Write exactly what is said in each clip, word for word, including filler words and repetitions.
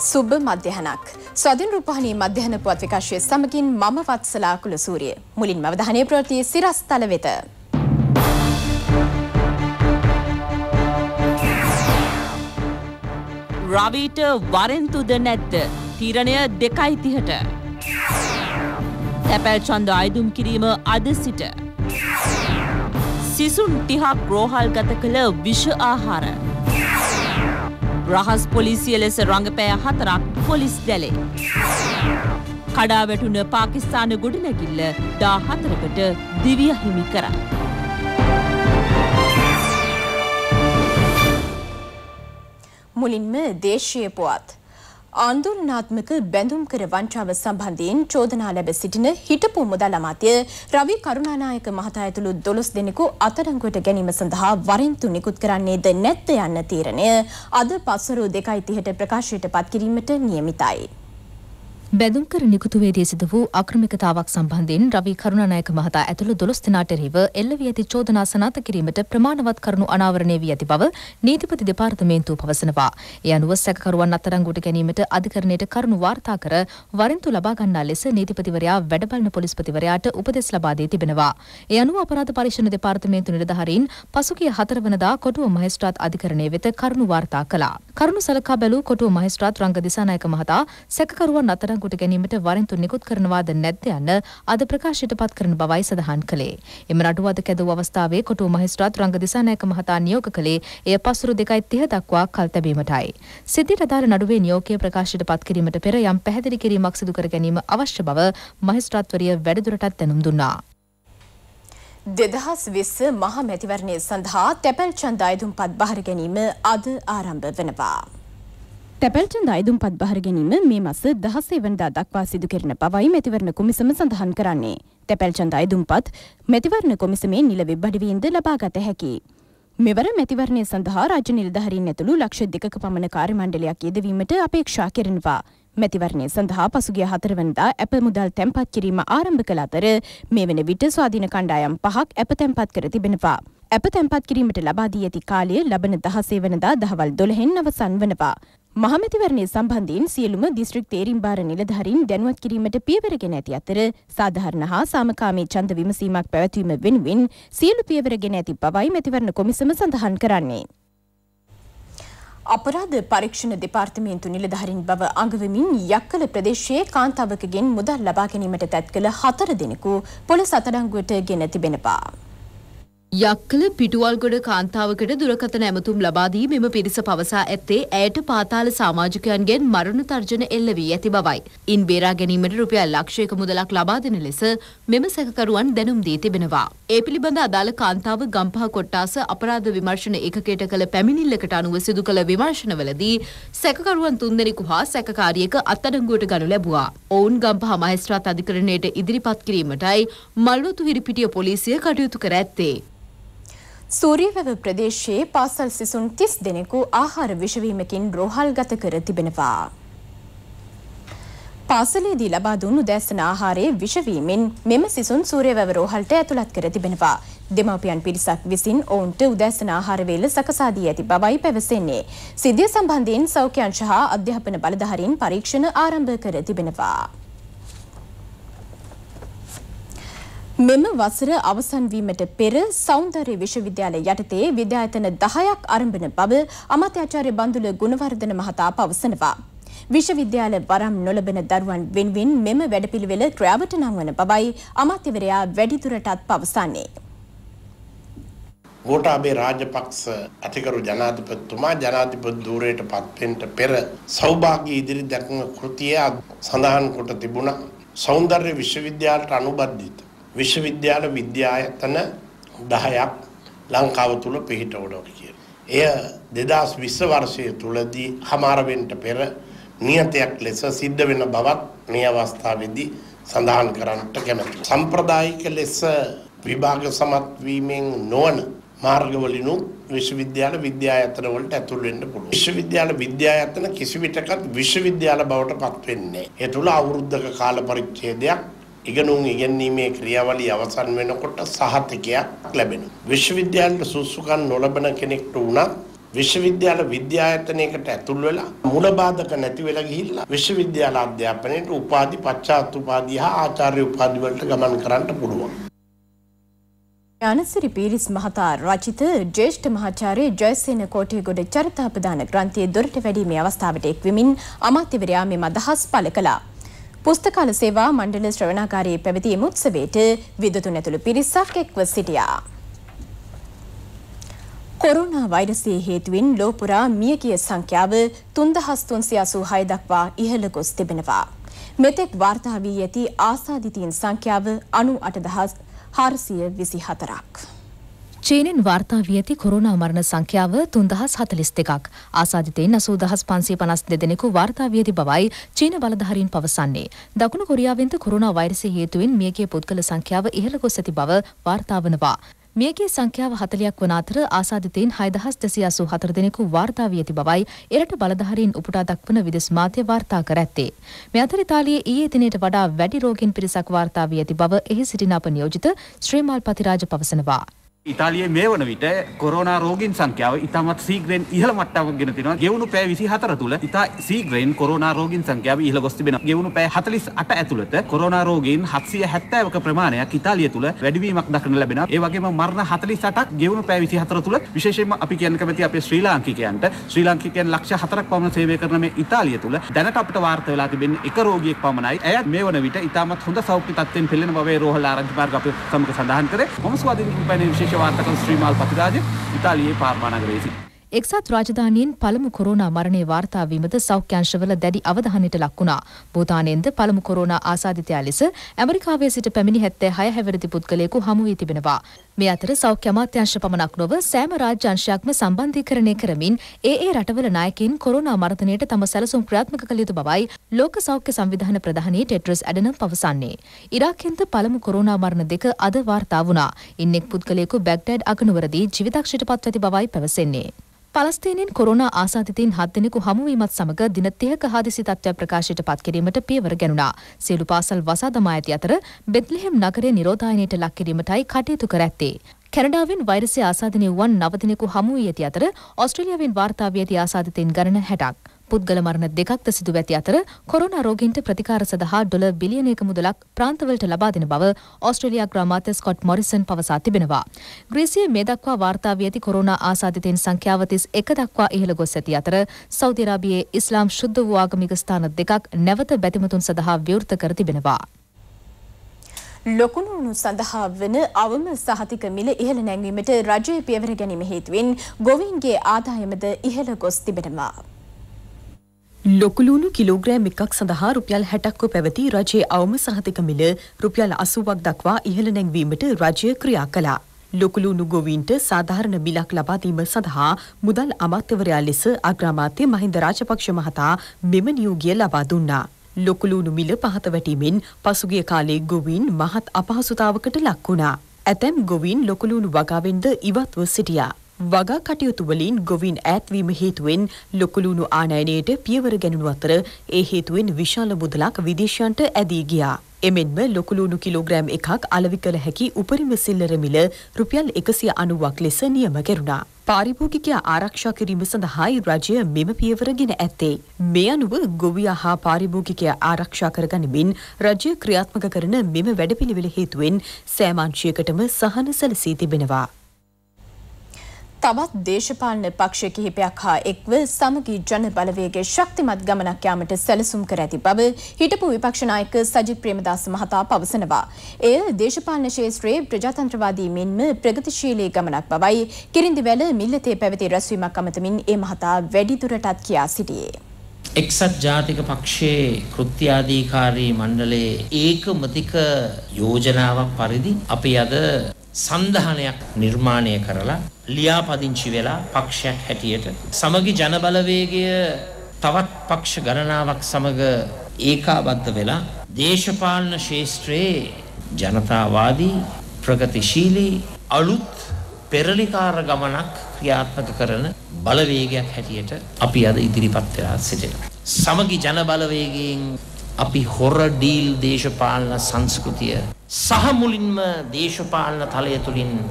සුබ මධ්‍යහනක් ස්වාධීන රූපවාහිනී මධ්‍යහන පුවත් විකාශයේ සමගින් මම වත්සලා කුලසූරිය මුලින්ම අවධානය ප්‍රවෘත්ති සිරස්තල වෙත. රවිට වරෙන්තුද නැද්ද? තීරණය දෙකයි තිහට. තැපැල් ඡන්ද අයදුම් කිරීම අද සිට. සිසුන් තිහක් රෝහල් ගත කළ විෂ ආහාර. රහස් පොලිසිය ලෙස රංගපෑ හතරක් පොලිස් දැලේ. කඩා වැටුණ පාකිස්තාන ගොඩනැගිල්ල දාහතරකට දිවිය හිමි කරා. මුලින්ම දේශීය පුවත්. ආන්දෝලනාත්මක බැඳුම් කර වංචාව සම්බන්ධයෙන් චෝදනා ලැබ සිටින හිටපු මුදල් අමාත්‍ය රවි කරුණානායක මහතා ඇතුළු දොළොස් දෙනෙකු අත්අඩංගුවට ගැනීම සඳහා වරෙන්තු නිකුත් කරන්නේද නැත්ද යන්න තීරණය අද පස්වරු දෙකයි තිහට ප්‍රකාශයට පත් කිරීමට නියමිතයි. බැඳුම් කර නිකුතුවේදී සිදු වූ අක්‍රමිකතාවක් සම්බන්ධයෙන් රවි කරුණානායක මහතා ඇතුළු දොළොස් දෙනාට එරෙහිව එල්ල වී ඇති චෝදනා සනාථ කිරීමට ප්‍රමාණවත් කරුණු අනාවරණය වී ඇති බව නීතිපති දෙපාර්තමේන්තුව පවසනවා. ඒ අනුව සැකකරුවන් අත්අඩංගුවට ගැනීමට අධිකරණයට කරුණු වාර්තා කර වරෙන්තු ලබා ගන්නා ලෙස නීතිපතිවරයා වැඩබලන පොලිස්පතිවරයාට උපදෙස් ලබා දී තිබෙනවා. ඒ අනුව අපරාධ පරීක්ෂණ දෙපාර්තමේන්තු නිලධාරීන් පසුගිය හතර වනදා කොටුව මහේස්ත්‍රාත් අධිකරණය වෙත කරුණු වාර්තා කළා. කරුණු සලකා බැලූ කොටුව මහේස්ත්‍රාත් රංග දිසානායක මහතා සැකකරුවන් අත්අඩංගුවට ට ගැනීමට වරෙන්තු නිකුත් කරනවාද නැද්ද යන්න අද ප්‍රකාශයට පත් කරන බවයි සඳහන් කළේ. එම නඩුවද කැදවූ අවස්ථාවේ කොටුව මහේස්ත්‍රාත් රංග දිසානායක මහතා නියෝග කළේ එය පස්වරු දෙකයි තිහ දක්වා කල් තැබීමටයි. සිද්ධියට අදාළ නඩුවේ නියෝගය ප්‍රකාශයට පත් කිරීමට පෙර යම් පැහැදිලි කිරීමක් සිදු කර ගැනීම අවශ්‍ය බව මහේස්ත්‍රාත්වරිය වැඩිදුරටත් දැනුම් දුන්නා. දෙදහස් විස්ස මහ මැතිවරණය සඳහා තැපැල් ඡන්ද අයදුම්පත් බහර ගැනීම අද ආරම්භ වෙනවා. තැපැල් ඡන්ද අයදුම්පත් බහර ගැනීම මේ මාස දහසේ වනදා දක්වා සිදු කෙරෙන බවයි මැතිවරණ කොමිසම සඳහන් කරන්නේ. තැපැල් ඡන්ද අයදුම්පත් මැතිවරණ කොමිසමේ නිල වෙබ් අඩවියෙන්ද ලබාගත හැකියි. මෙවර මැතිවරණය සඳහා රාජ්‍ය නිලධාරීන් ඇතුළු ලක්ෂ දෙකක පමණ කාර්ය මණ්ඩලයක් යෙදවීමට අපේක්ෂා කෙරෙනවා. මැතිවරණය සඳහා පසුගිය හතර වනදා ඇප මුදල් තැන්පත් කිරීම ආරම්භ කළ අතර මේ වන විට ස්වාධීන කණ්ඩායම් පහක් ඇප තැන්පත් කර තිබෙනවා. ඇප තැන්පත් කිරීමට ලබා දී ඇති කාලය ලබන දහසේ වනදා දහවල් දොළහෙන් අවසන් වනවා. මහමැතිවරණය සම්බන්ධයෙන් සියලුම දිස්ත්‍රික් තේරීම් භාර නිලධාරීන් දැනුවත් කිරීමට පියවර ගෙන ඇති අතර සාධාරණ හා සාමකාමී ඡන්ද විමසීමක් පැවැත්වීම වෙනුවෙන් සියලු පියවර ගෙන ඇති බවයි මැතිවරණ කොමිසම සඳහන් කරන්නේ. අපරාධ පරීක්ෂණ දෙපාර්තමේන්තු නිලධාරීන් බව අඟවමින් යක්කල ප්‍රදේශයේ කාන්තාවකගෙන් මුදල් ලබා ගැනීමට තැත් කළ හතර දෙනෙකු පොලිස් අත්අඩංගුවට ගෙන තිබෙනවා. යක්කල පිටුවල්ගොඩ කාන්තාවකට දුරකථන ඇමතුම් ලබා දී මෙම පිරිස පවසා ඇත්තේ ඇයට පාතාල සමාජිකයන්ගෙන් මරණ තර්ජන එල්ල වී ඇති බවයි. ඉන් බේරා ගැනීමට රුපියල් ලක්ෂයක මුදලක් ලබා දෙන ලෙස මෙම සැකකරුවන් දැනුම් දී තිබෙනවා. ඒ පිළිබඳ අදාළ කාන්තාව ගම්පහ කොට්ටාස අපරාධ විමර්ශන ඒකකයට කළ පැමිණිල්ලකට අනුව සිදු කළ විමර්ශනවලදී සැකකරුවන් තුන්දෙනෙකු හා සැකකාරියක අත්අඩංගුවට ගනු ලැබුවා. ඔවුන් ගම්පහ මහේස්ත්‍රාත් අධිකරණයට ඉදිරිපත් කිරීමටයි මල්වතු හිරිපිටිය පොලිසිය කටයුතු කර ඇත්තේ. සූරියවැව ප්‍රදේශයේ පාසල් සිසුන් තිස් දෙනෙකු ආහාර විෂවීමකින් රෝහල් ගත කර තිබෙනවා. පාසලේදී ලබා දුන් උදෑසන ආහාරයේ විෂවීමෙන් මෙම සිසුන් සූරියවැව රෝහලට ඇතුළත් කර තිබෙනවා. දෙමාපියන් පිරිසක් විසින් ඔවුන්ට උදෑසන ආහාර වේල සකසා දී ඇති බවයි පැවසෙන්නේ. සිද්ධිය සම්බන්ධයෙන් සෞඛ්‍ය අංශ හා අධ්‍යාපන බලධාරීන් පරීක්ෂණ ආරම්භ කර තිබෙනවා. මෙම වසර අවසන් වීමට පෙර සෞන්දර්ය විශ්වවිද්‍යාල යටතේ විද්‍යායතන දහයක් ආරම්භන බව අමාත්‍යාචාර්ය බන්දුල ගුණවර්ධන මහතා පවසනවා. විශ්වවිද්‍යාල වරම් නොලබන දරුවන් වෙනුවෙන් මෙම වැඩපිළිවෙල ක්‍රියාවට නංවන බවයි අමාත්‍යවරයා වැඩිදුරටත් පවසන්නේ. ගෝඨාභය රාජපක්ෂ අතිගරු ජනාධිපතිතුමා ජනාධිපති ධූරයට පත්වෙන්න පෙර සෞභාග්‍ය ඉදිරි දැක්ම කෘතිය සඳහන් කොට තිබුණා. සෞන්දර්ය විශ්වවිද්‍යාලයට අනුබද්ධිත විශ්වවිද්‍යාල විද්‍යායතන දහයක් ලංකාව තුල පිහිටවනවා කියලා. එය දෙදහස් විස්ස වර්ෂයේ තුලදී හමාර වෙන්න පෙර නියතයක් ලෙස සිද්ධ වෙන බවත් මේ අවස්ථාවේදී සඳහන් කරන්නට කැමැතියි. සම්ප්‍රදායික ලෙස විභාග සමත් වීමෙන් නොවන මාර්ගවලිනු විශ්වවිද්‍යාල විද්‍යායතන වලට ඇතුල් වෙන්න පුළුවන්. විශ්වවිද්‍යාල විද්‍යායතන කිසි විටකත් විශ්වවිද්‍යාල බවට පත් වෙන්නේ නැහැ. ඒ තුල අවුරුද්දක කාල පරිච්ඡේදයක් ඉගෙනුම් ඉගෙනීමේ ක්‍රියාවලිය අවසන් වෙනකොට සහතිකයක් ලැබෙනවා. විශ්වවිද්‍යාලයට සුසුකම් නොලබන කෙනෙක්ට උනත් විශ්වවිද්‍යාල විද්‍යායතනයකට ඇතුල් වෙලා මුල බාධක නැති වෙලා ගිහිල්ලා විශ්වවිද්‍යාල අධ්‍යාපනයේට උපාධි පශ්චාත් උපාධි හා ආචාර්ය උපාධි වලට ගමන් කරන්න පුළුවන්. ඥානසිරි පීරිස් මහතා රචිත ජ්‍යෙෂ්ඨ මහාචාර්ය ජයසේන කෝටිගොඩ චරිතාපදාන ග්‍රන්ථයේ දොරට වැඩීමේ අවස්ථාවට එක්වෙමින් අමාත්‍යවරයා මෙම අදහස් පළ කළා. පුස්තකාල සේවා මණ්ඩල ශ්‍රවණාකාරයේ පැවති එම උත්සවයට විද්වතුන් ඇතුළු පිරිසක් එක්ව සිටියා. කොරෝනා වෛරසයේ හේතුවෙන් ලෝපුරා මියගිය සංඛ්‍යාව තුන්දහස් තුන්සිය අසූ හය දක්වා ඉහළ ගොස් තිබෙනවා. මෙතෙක් වාර්තා වී ඇති ආසාදිතයින් සංඛ්‍යාව අනූඅට දහස් හාරසිය විසිහතරක්. චීනෙන් වාර්තා වී ඇති කොරෝනා මරණ සංඛ්‍යාව තුන්දහස් හතළිස් දෙකක්. ආසාදිතයින් අසූ දහස් පන්සිය පනස් දෙදෙනෙකු වාර්තා වී ඇති බවයි චීන බලධාරීන් පවසන්නේ. දකුණු කොරියාවෙන්ද කොරෝනා වෛරසය හේතුවෙන් මියගිය පුද්ගල සංඛ්‍යාව ඉහළ ගොස් ඇති බව වාර්තා වනවා. මියගිය සංඛ්‍යාව හතළියක් වන අතර ආසාදිතයින් හය දහස් දෙසිය අසූ හතර දෙනෙකු වාර්තා වී ඇති බවයි එරට බලධාරීන් උපුටා දක්වන විදෙස් මාධ්‍ය වාර්තා කර ඇත්තේ. මේ අතර ඉතාලියේ ඊයේ දිනේට වඩා වැඩි රෝගීන් පිරිසක් වාර්තා වී ඇති බව එහි සිටින අප නියෝජිත ශ්‍රීමාල් පතිරාජ පවසනවා. ඉතාලියේ මේ වන විට කොරෝනා රෝගීන් සංඛ්‍යාව ඉතාමත් ශීඝ්‍රයෙන් ඉහළ මට්ටමක ගෙන තිනවා. ගෙවුණු පැය විසිහතර තුල ඉතා ශීඝ්‍රයෙන් කොරෝනා රෝගීන් සංඛ්‍යාව ඉහළ ගොස් තිබෙනවා. ගෙවුණු පැය හතළිස් අට ඇතුළත කොරෝනා රෝගීන් හත්සිය හැත්තෑවක ප්‍රමාණයක් ඉතාලිය තුල වැඩිවීමක් දක්නට ලැබෙනවා. ඒ වගේම මරණ හතළිස් අටක් ගෙවුණු පැය විසිහතර තුල විශේෂයෙන්ම අපි කියන්න කැමති අපේ ශ්‍රී ලාංකිකයන්ට ශ්‍රී ලාංකිකයන් ලක්ෂ හතරක් පමණ සේවය කරන මේ ඉතාලිය තුල දැනට අපිට වාර්තා වෙලා තිබෙන්නේ එක රෝගියෙක් පමණයි. ඇය මේ වන විට ඉතාමත් හොඳ සෞඛ්‍ය තත්ත්වයෙන් පෙළෙන බවේ රෝහල ආරංචි මාර්ග අපේ සමග සඳහන් කරේ. මොම ස්වාධීන රූපයනේ විශේෂ වාර්තාකරු ශ්‍රීමාල් පතිරාජ ඉතාලියේ පාර්මා නගරයේ සිට. එක්සත් රාජධානියෙන් පළමු කොරෝනා මරණය වාර්තා වීමද සෞඛ්‍යංශවල දැඩි අවධානයට ලක් වුණා. භූතානයෙන්ද පළමු කොරෝනා ආසාදිතයා ලෙස ඇමරිකාවේ සිට පැමිණි හැත්තෑ හය හැවිරිදි පුද්ගලයෙකු හමු වී තිබෙනවා. මේ අතර සෞඛ්‍ය අමාත්‍යාංශ පමණක් නොව සෑම රාජ්‍ය අංශයක්ම සම්බන්ධීකරණය කරමින් ඒ ඒ රටවල නායකයින් කොරෝනා මර්ධනයට තම සැලසුම් ක්‍රියාත්මක කළ යුතු බවයි ලෝක සෞඛ්‍ය සංවිධාන ප්‍රධානී ටෙඩ්‍රස් ඇඩනම් පවසන්නේ. ඉරාකෙන්ද පළමු කොරෝනා මරණ දෙක අද වාර්තා වුණා. ඉන් එක් පුද්ගලයෙකු බැග්ඩෑඩ් අගනුවරදී ජීවිතක්ෂයට පත්ව ඇති බවයි පැවසෙන්නේ. පලස්තීනයෙන් කොරෝනා ආසාදිතයින් හත් දෙනෙකු හමුවීමත් සමග දින තිහක හදිසි තත්ත්වයක් ප්‍රකාශයට පත් කිරීමට පියවර ගැනුණා. සියලු පාසල් වසා දමා ඇති අතර බෙත්ලෙහෙම් නගරය නිරෝධායනයට ලක් කිරීමටයි කටයුතු කර ඇත්තේ. කැනඩාවෙන් වෛරසය ආසාදනය වුවන් නව දෙනෙකු හමු වී ඇති අතර ඔස්ට්‍රේලියාවෙන් වාර්තා වී ඇති ආසාදිතයින් ගණන හැටක්. පුද්ගල මරණ දෙකක්ද සිදු ඇති අතර කොරෝනා රෝගීන්ට ප්‍රතිකාර සඳහා ඩොලර් බිලියනයක මුදලක් ප්‍රාන්තවලට ලබා දෙන බව ඕස්ට්‍රේලියා ග්‍රාමාත්‍ය ස්කොට් මොරිසන් පවසා තිබෙනවා. ග්‍රීසියේ මේ දක්වා වාර්තා වී ඇති කොරෝනා ආසාදිතයින් සංඛ්‍යාව තිස් එක දක්වා ඉහළ ගොස් ඇති අතර සෞදි අරාබියේ ඉස්ලාම් ශුද්ධ වූ ආගමික ස්ථාන දෙකක් නැවත බැතිමතුන් සඳහා විවෘත කර තිබෙනවා. ලොකුණුණු සඳහා වන අවම සහතික මිල ඉහළ නැංවීමට රජය පියවර ගැනීම හේතුවෙන් ගොවීන්ගේ ආදායමද ඉහළ ගොස් තිබෙනවා. ලොකුලූණු කිලෝග්‍රෑම් එකක් සඳහා රුපියල් හැටක්ව පැවති රජයේ අවම සහතික මිල රුපියල් අසූවක් දක්වා ඉහළ නැංවීමට රජය ක්‍රියා කළා. ලොකුලූණු ගොවීන්ට සාධාරණ මිලක් ලබා දීම සඳහා මුදල් අමාත්‍යවරයා ලෙස අග්‍රාමාත්‍ය මහින්ද රාජපක්ෂ මහතා මෙම නියෝගය ලබා දුන්නා. ලොකුලූණු මිල පහත වැටීමෙන් පසුගිය කාලයේ ගොවීන් මහත් අපහසුතාවකට ලක් වුණා. ඇතැම් ගොවීන් ලොකුලූණු වගාවෙන්ද ඉවත්ව සිටියා. වගා කටයුතු වලින් ගොවීන් ඈත්වීම හේතුවෙන් ලොකුලූණු ආනයනයට පියවර ගැනුණු අතර ඒ හේතුවෙන් විශාල මුදලක් විදේශයන්ට ඇදී ගියා. එමෙන්ම ලොකුලූණු කිලෝග්‍රෑම් එකක් අලෙවි කළ හැකි උපරිම සිල්ලර මිල රුපියල් එකසිය අනූවක් ලෙස නියම කෙරුණා. පාරිභෝගිකයා ආරක්ෂා කිරීම සඳහායි රජය මෙම පියවර ගෙන ඇත්තේ. මේ අනුව ගොවියා හා පාරිභෝගිකයා ආරක්ෂා කරගනිමින් රජය ක්‍රියාත්මක කරන මෙම වැඩපිළිවෙල හේතුවෙන් සෑම අංශයකටම සහන සැලසී තිබෙනවා. තවත් දේශපාලන පක්ෂ කිහිපයක් හා එක්ව සමගී ජන බලවේගයේ ශක්තිමත් ගමනක් යාමට සැලසුම් කර ඇති බව හිටපු විපක්ෂ නායක සජිත් ප්‍රේමදාස මහතා පවසනවා. එය දේශපාලන ක්ෂේත්‍රයේ ප්‍රජාතන්ත්‍රවාදී මෙන්ම ප්‍රගතිශීලී ගමනක් බවයි කිරින්දිවැල මිල්ලතේ පැවති රැස්වීමක් අමතමින් ඒ මහතා වැඩිදුරටත් කියා සිටියේ. එක්සත් ජාතික පක්ෂයේ කෘත්‍යාධිකාරී මණ්ඩලයේ ඒකමතික යෝජනාවක් පරිදි අපි අද සන්ධානයක් නිර්මාණය කරලා ලියාපදිංචි වෙලා පක්ෂයක් හැටියට සමගි ජන බලවේගය තවත් පක්ෂ ගණනාවක් සමග ඒකාබද්ධ වෙලා දේශපාලන ශාස්ත්‍රයේ ජනතාවාදී ප්‍රගතිශීලී අලුත් පෙරලිකාර ගමනක් ක්‍රියාත්මක කරන බලවේගයක් හැටියට අපි අද ඉදිරිපත් වෙලා සිටිනවා. සමගි ජන බලවේගයෙන් අපි හොර ඩීල් දේශපාලන සංස්කෘතිය සහ මුලින්ම දේශපාලන තලය තුලින්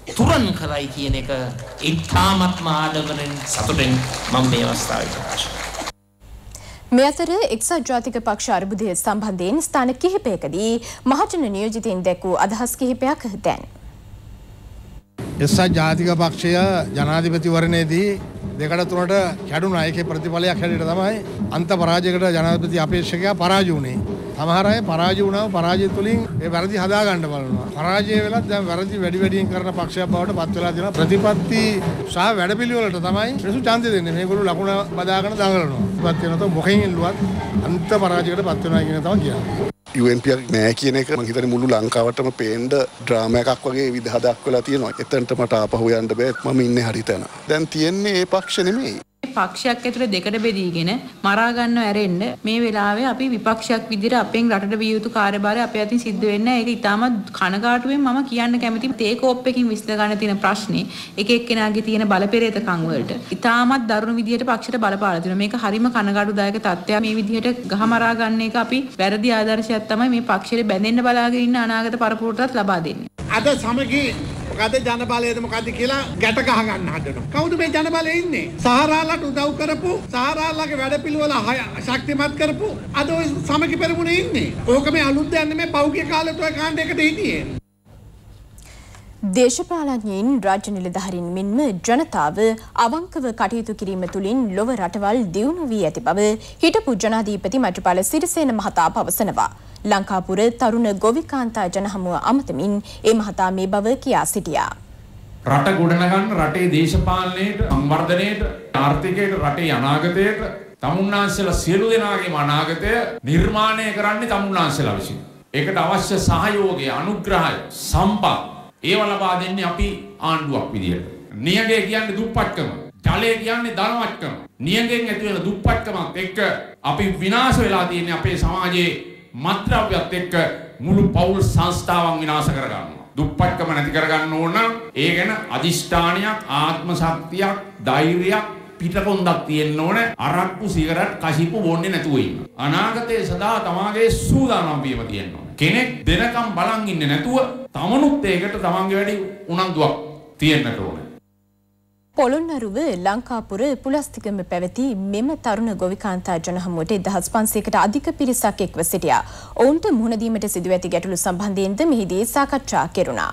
තුරන් කරයි කියන එක ඉතාමත්ම ආඩම්බරෙන් සතුටෙන් මම මේ අවස්ථාවේ ප්‍රකාශ කරනවා. මේ අතර එක්සත් ජාතික පක්ෂ අර්බුදය සම්බන්ධයෙන් ස්ථාන කිහිපයකදී මහජන නියෝජිතයින් දැක්වූ අදහස් කිහිපයක් දැන්. එක්සත් ජාතික පක්ෂය ජනාධිපතිවරණයේදී දෙකට තුනට කැඩුනා. ඒකේ ප්‍රතිඵලයක් හැටියට තමයි අන්ත පරාජයකට ජනාධිපති අපේක්ෂකයා පරාජය වුණේ. සමහර අය පරාජය වුණාම පරාජය තුලින් ඒ වැරදි හදා ගන්න බලනවා. පරාජය වෙලත් දැන් වැරදි වැඩි වැඩියෙන් කරන පක්ෂයක් බවට පත් වෙලා තියෙනවා. ප්‍රතිපත්ති සහ වැඩපිළිවෙලට තමයි මිනිස්සු ඡන්දය දෙන්නේ. මේගොල්ලෝ ලකුණ බදාගෙන දඟලනවා. ප්‍රතිපත්ති වෙනතෝ මොකෙන් ඉල්ලුවත් අන්ත පරාජයකට පත් වෙනවා කියන තමයි කියන්නේ. යු එන් පී නෑ කියන එක මම හිතන්නේ මුළු ලංකාවටම පේන්න ඩ්‍රාමා එකක් වගේ විදහාවක් වෙලා තියෙනවා. එතනට මට ආපහු යන්න බෑ. මම ඉන්නේ හරි තැන. දැන් තියෙන්නේ ඒ පක්ෂ නෙමෙයි. පක්ෂයක් ඇතුලේ දෙකට බෙදීගෙන මරා ගන්නව ඇරෙන්න මේ වෙලාවේ අපි විපක්ෂයක් විදිහට අපෙන් රටට විය යුතු කාර්යභාරය අපේ අතින් සිද්ධ වෙන්නේ නැහැ. ඒක ඉතාමත් කනගාටුවෙන් මම කියන්න කැමතියි. තේ කෝප් එකකින් විසඳ ගන්න තියෙන ප්‍රශ්නේ එක එක්කෙනාගේ තියෙන බලපෙරේතකම් වලට ඉතාමත් දරුණු විදිහට පක්ෂයට බලපාලා තියෙනවා. මේක හරිම කනගාටුදායක තත්ත්වයක්. මේ විදිහට ගහමරා ගන්න එක අපි වැරදි ආදර්ශයක් තමයි මේ පක්ෂයට බැඳෙන්න බලාගෙන ඉන්න අනාගත පරපුරටත් ලබා දෙන්නේ. අද සමගී මොකද ජනබලයද මොකද කියලා ගැට ගහ ගන්න හදනවා. කවුද මේ ජනබලයේ ඉන්නේ? සහරාලට උදව් කරපු සහරාලගේ වැඩපිළිවෙල ශක්තිමත් කරපු අද ඔය සමගි පෙරමුණේ ඉන්නේ. ඕක මේ අලුත් දෙයක් නෙමෙයි. පෞද්ගලික කාලෙත් ඔය කාණ්ඩයකට හිටියේ. දේශපාලඥයින් රාජ්‍ය නිලධාරීන් මෙන්ම ජනතාව අවංකව කටයුතු කිරීම තුළින් ලොව රටවල් දියුණු වී ඇති බව හිටපු ජනාධිපති මෛත්‍රීපාල සිරිසේන මහතා පවසනවා. ලංකාපුර තරුණ ගොවිකාන්තා ජනහමුව අමතමින් ඒ මහතා මේ බව කියා සිටියා. රට ගොඩනගන්න රටේ දේශපාලනයට, සංවර්ධනයට, ආර්ථිකයට, රටේ අනාගතයට තමුන්නාන්සලා සියලු දෙනාගේම අනාගතය නිර්මාණය කරන්නේ තමුන්නාන්සලා විසින්. ඒකට අවශ්‍ය සහයෝගය, අනුග්‍රහය, සම්පත් ඒව ලබා දෙන්නේ අපි ආණ්ඩුවක් විදියට. නියඟේ කියන්නේ දුප්පත්කම, ජලය කියන්නේ ධනවත්කම. නියඟෙන් ඇති වෙන දුප්පත්කමත් එක්ක අපි විනාශ වෙලා තියෙන්නේ අපේ සමාජයේ මත්ද්‍රව්‍යත් එක්ක මුළු පෞල් සංස්ථාවන් විනාශ කරගන්නවා. දුප්පත්කම නැති කරගන්න ඕන නම් ඒ ගැන අදිෂ්ඨානයක්, ආත්ම ශක්තියක්, ධෛර්යයක්, පිටකොන්දක් තියෙන්න ඕන. අරක්කු සිගරට් කසිප්පු බොන්නේ නැතුව ඉන්න. අනාගතයේ සදා තමාගේ සූදානම් වීම තියෙන්න ඕන. කෙනෙක් දෙනකම් බලන් ඉන්නේ නැතුව තමනුත් ඒකට තමන්ගේ වැඩි උනන්දුවක් තියෙන්නට ඕන. පොළොන්නරුව ලංකාපුර පුලස්තිකම පැවති මෙම තරුණ ගොවිකාන්තා ජනහමුවට එක්දහස් පන්සියයකට අධික පිරිසක් එක්ව සිටියා. ඔවුන්ට මුහුණ දීමට සිදුව ඇති ගැටලු සම්බන්ධයෙන්ද මෙහිදී සාකච්ඡා කෙරුණා.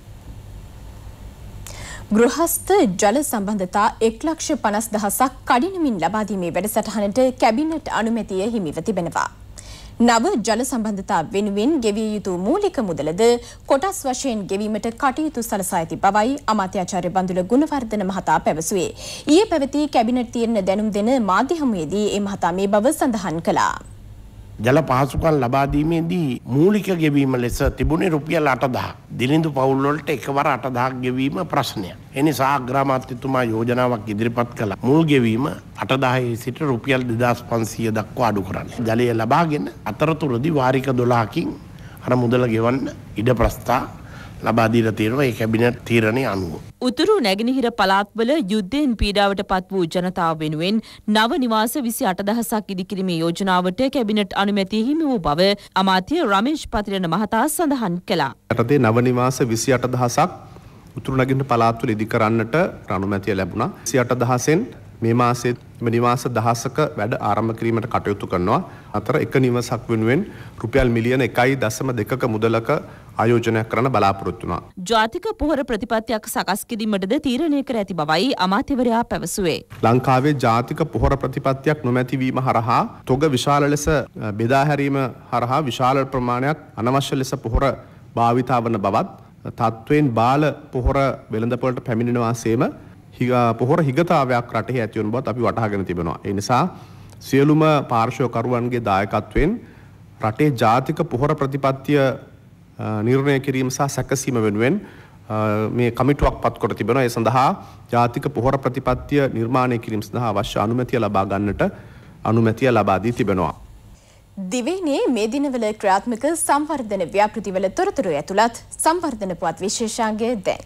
ගෘහස්ත ජල සම්බන්ධතා එක් ලක්ෂ පනස් දහසක් කඩිනමින් ලබා දීමේ වැඩසටහනට කැබිනට් අනුමැතිය හිමිව තිබෙනවා. නව ජල සම්බන්ධතා වෙනුවෙන් ගෙවිය යුතු මූලික මුදලද කොටස් වශයෙන් ගෙවීමට කටයුතු සලසා ඇති බවයි අමාත්‍යාචාර්ය බන්දුල ගුණවර්ධන මහතා පැවසුවේ. ඊයේ පැවති කැබිනට් තීරණ දැනුම් දෙන මාධ්‍ය හමුවේදී ඒ මහතා මේ බව සඳහන් කළා. ජල පහසුකම් ලබා දීමේදී මූලික ගෙවීම ලෙස තිබුණේ රුපියල් අටදහස්. දිලිඳු පවුල් වලට එකවර අටදහස් ගෙවීම ප්‍රශ්නයක්. ඒ නිසා අග්‍රාමාත්‍යතුමා යෝජනාවක් ඉදිරිපත් කළා. මුල් ගෙවීම අටදහසේ සිට රුපියල් දෙදාස් පන්සිය දක්වා අඩු කරන්න. ජලය ලබාගෙන අතරතුරදී වාරික දොළහකින් අර මුදල ගෙවන්න ඉඩ ප්‍රස්ථා ලබා දීලා තියෙනවා ඒ කැබිනට් තීරණය අනුව. උතුරු නැගෙනහිර පළාත්වල යුද්ධයෙන් පීඩාවට පත් වූ ජනතාව වෙනුවෙන් නව නිවාස විසි අට දහසක් ඉදිකිරීමේ යෝජනාවට කැබිනට් අනුමැතිය හිමි වූ බව අමාත්‍ය රමේෂ් පතිරණ මහතා සඳහන් කළා. රටේ නව නිවාස විසි අට දහසක් උතුරු නැගෙනහිර පළාත්වල ඉදි කරන්නට අනුමැතිය ලැබුණා. විසි අට දහසෙන් මේ මාසයේ නිවාස දහසක වැඩ ආරම්භ කිරීමට කටයුතු කරනවා. අතර එක නිවසක් වෙනුවෙන් රුපියල් මිලියන එකයි දශම දෙකක මුදලක ආයෝජනයක් කරන්න බලාපොරොත්තු වුණා. ජාතික පොහොර ප්‍රතිපත්තියක් සකස් කිරීමටද තීරණය කර ඇති බවයි අමාත්‍යවරයා පැවසුවේ. ලංකාවේ ජාතික පොහොර ප්‍රතිපත්තියක් නොමැති වීම හරහා තොග විශාල ලෙස බෙදා හැරීම හරහා විශාල ප්‍රමාණයක් අනවශ්‍ය ලෙස පොහොර භාවිතා වන බවත් තත්වයෙන් බාල පොහොර වෙළඳපොළට පැමිණෙනවා සේම පොහොර හිගතාවයක් රටේ ඇති වන බවත් අපි වටහාගෙන තිබෙනවා. ඒ නිසා සියලුම පාර්ශ්වකරුවන්ගේ දායකත්වයෙන් රටේ ජාතික පොහොර ප්‍රතිපත්තිය නිර්ණය කිරීම සහ සැකසීම වෙනුවෙන් මේ කමිටුවක් පත් කොට තිබෙනවා. ඒ සඳහා ජාතික පොහොර ප්‍රතිපත්තිය නිර්මාණය කිරීම සඳහා අවශ්‍ය අනුමැතිය ලබා ගන්නට අනුමැතිය ලබා දී තිබෙනවා. දිවයිනේ මේ දිනවල ක්‍රියාත්මක සංවර්ධන ව්‍යාපෘතිවල තොරතුරු ඇතුළත් සංවර්ධන පුවත් විශේෂාංගය දැන්.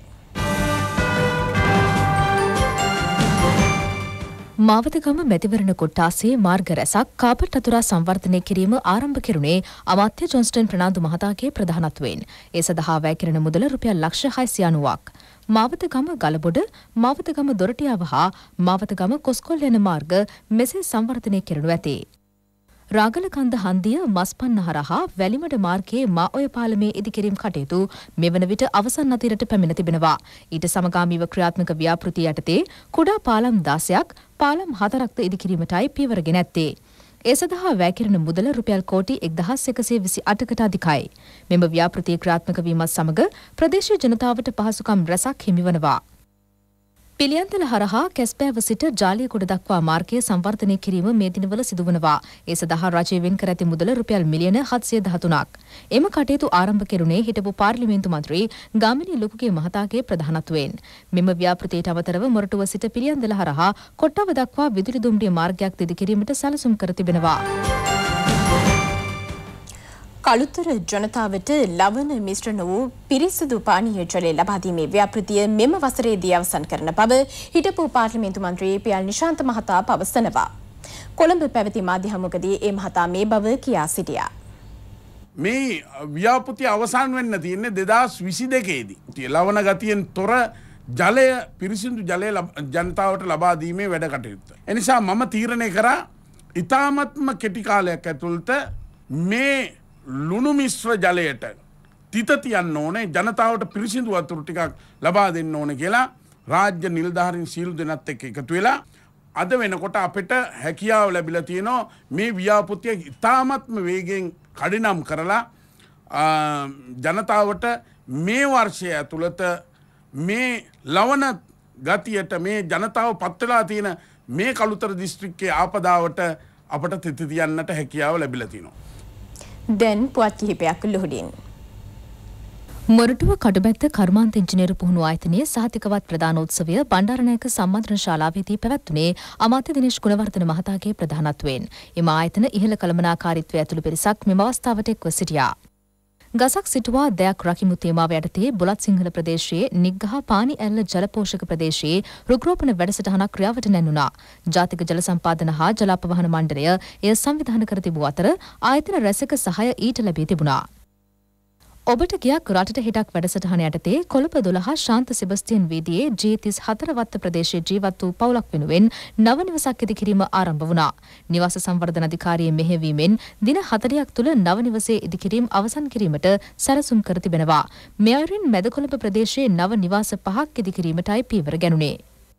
මාවතගම මැතිවරණ කොට්ටාසේ මාර්ග රැසක් කාපට් අතුරා සංවර්ධනය කිරීම ආරම්භ කෙරුණේ අමාත්‍ය ජොන්ස්ටන් ප්‍රනාන්දු මහතාගේ ප්‍රධානත්වයෙන්. ඒ සඳහා වැය කෙරෙන මුදල රුපියල් ලක්ෂ හයසිය අනූවක්. මාවතගම ගලබොඩ, මාවතගම දොරටියාව හා මාවතගම කොස්කොල් යන මාර්ග මෙසේ සංවර්ධනය කෙරෙනු ඇති. රාගලකන්ද හන්දිය මස්පන්න හරහා වැලිමඩ මාර්ගයේ මා ඔය පාලමේ ඉදිකිරීම් කටයුතු මෙවන විට අවසන් අතිරට පැමිණ තිබෙනවා. ඊට සමගාමීව ක්‍රියාත්මක ව්‍යාපෘතිය යටතේ කුඩා පාලම් දාසයක් පාලම් හතරක්ද ඉදිකිරීමටයි පියවරගෙන ඇත්තේ. ඒ සඳහා වැය කෙරෙන මුදල රුපියල් කෝටි එක්දහස් එකසිය විසි අටකට අධිකයි. මෙම ව්‍යාපෘතිය ක්‍රියාත්මක වීමත් සමග ප්‍රදේශීය ජනතාවට පහසුකම් රැසක් හිමිවනවා. පිළියන්තල හරහා කැස්බෑව සිට ජාලියගොඩ දක්වා මාර්ගය සංවර්ධනය කිරීම මේ දිනවල සිදුවනවා. ඒ සඳහා රජය වෙන් කර ඇති මුදල රුපියල් මිලියන හත්සිය දහතුනක්. එම කටයුතු ආරම්භ කෙරුණේ හිටපු පාර්ලිමේන්තු මන්ත්‍රී ගාමිණී ලොකුගේ මහතාගේ ප්‍රධානත්වයෙන්. මෙම ව්‍යාපෘතියට අමතරව මොරටුව සිට පිළියන්දල හරහා කොට්ටාව දක්වා විදුලි දුම්රිය මාර්ගයක් දිදි කිරීමට සැලසුම් කර තිබෙනවා. කළුතර ජනතාවට ලවණ මිශ්‍ර වූ පිරිසිදු පානීය ජලය ලබා දීමේ ව්‍යාපෘතිය මෙම වසරේදී අවසන් කරන බව හිටපු පාර්ලිමේන්තු මන්ත්‍රී පී.එල්. නිශාන්ත මහතා පවසනවා. කොළඹ පැවති මාධ්‍ය හමුවකදී ඒ මහතා මේ බව කියා සිටියා. මේ ව්‍යාපෘතිය අවසන් වෙන්න තියෙන්නේ දෙදාස් විසි දෙකේදී. ලවණ ගතියෙන් තොර ජලය පිරිසිදු ජලය ජනතාවට ලබා දීමේ වැඩ කටයුත්ත. එනිසා මම තීරණය කරා ඉතාමත්ම කෙටි කාලයක් ඇතුළත මේ ලුණු මිශ්‍ර ජලයට තිත තියන්න ඕනේ, ජනතාවට පිරිසිදු වතුර ටිකක් ලබා දෙන්න ඕනේ කියලා රාජ්‍ය නිලධාරීන් සීළු දෙනත් එක්ක එකතු වෙලා අද වෙනකොට අපිට හැකියාව ලැබිලා තියෙනවා මේ ව්‍යාපෘතිය ඉතාමත්ම වේගෙන් කඩිනම් කරලා ජනතාවට මේ වර්ෂය ඇතුළත මේ ලවණ ගතියට මේ ජනතාව පත් වෙලා තියෙන මේ කළුතර දිස්ත්‍රික්කයේ ආපදාවට අපට තිත තියන්නට හැකියාව ලැබිලා තියෙනවා. දැන් පුවත් කිහිපයක් ලුහුඩින්. මොරටුව කඩුබැත්ත කර්මාන්ත ඉංජිනේරු පුහුණු ආයතනයේ සහතිකවත් ප්‍රධානෝත්සවය බණ්ඩාරනායක සම්මන්ත්‍රණ ශාලාවේදී පැවැත්වුණේ අමාත්‍ය දිනේෂ් ගුණවර්ධන මහතාගේ ප්‍රධානත්වයෙන්. එම ආයතන ඉහළ කළමනාකාරීත්වය ඇතුළු පිරිසක් මෙම අවස්ථාවට එක්ව සිටියා. ගසක් සිටුවා දෙයක් රකිමු තේමාව යටතේ බුලත් සිංහල ප්‍රදේශයේ නිග්ගහ පානි ඇල්ල ජලපෝෂක ප්‍රදේශයේ රුග්‍රෝපණ වැඩසටහනක් ක්‍රියාවට නැන්නුණා. ජාතික ජල සම්පාදන හා ජලාපවහන මණ්ඩලය එය සංවිධානය කර තිබූ අතර ආයතන රැසක සහාය ඊට ලැබී තිබුණා. ඔබට ගියක් රටට හිටක් වැඩසටහන යටතේ කොළඹ දොළහ ශාන්ත සෙබස්තියන් වීදියේ ජී තිස් හතර වත්ත ප්‍රදේශයේ ජීවත් වූ පවුලක් වෙනුවෙන් නව නිවසක් ඉදිකිරීම ආරම්භ වුණා. නිවාස සංවර්ධන අධිකාරියේ මෙහෙයවීමෙන් දින හතළියක් තුළ නව නිවසේ ඉදිකිරීම අවසන් කිරීමට සැලසුම් කර තිබෙනවා. මේ අයුරින් මැද කොළඹ ප්‍රදේශයේ නව නිවාස පහක් ඉදිකිරීමටයි පියවර ගැනුණේ.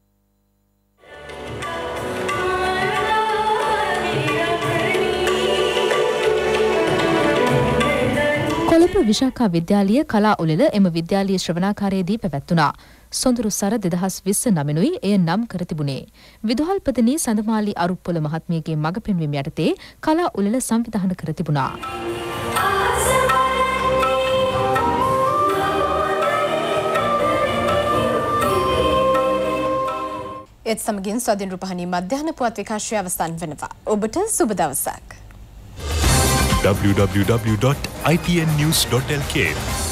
කොළඹ විශාඛා විද්‍යාලය කලා උළෙල එම විද්‍යාලීය ශ්‍රවණාකාරයේදී පැවැත්වුණා. සොඳුරු සර දෙදහස් විස්ස නමිනුයි එය නම් කර තිබුණේ. විදුහල්පතිනී සඳමාලි අරුප්පොළ මහත්මියගේ මඟ පෙන්වීම යටතේ කලා උළෙල සංවිධානය කර තිබුණා. ඒත් සමගින් ස්වාධීන රූපවාහිනී මධ්‍යහන පුවත් විකාශය අවසන් වෙනවා. ඔබට සුබ දවසක්. w w w dot i t n news dot l k